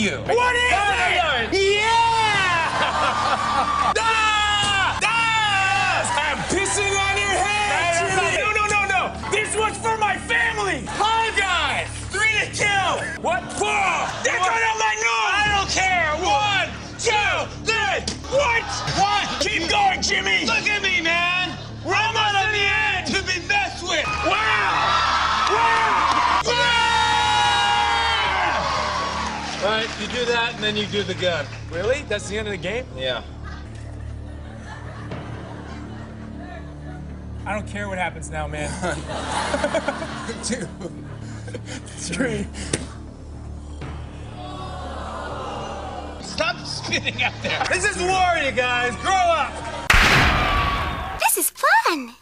you. What is it? Yeah! I'm pissing on your head, Jimmy. No. This one's for my family. 5 guys. 3 to kill. What for? They're gonna let go. I don't care. 1, 2, 3. What? Keep going, Jimmy. Look at me, man. We're almost at the end. To be messed with. Wow. All right, you do that, and then you do the gun. Really? That's the end of the game? Yeah. I don't care what happens now, man. 2, 3. Stop spitting out there. This is war, you guys. Grow up. This is fun.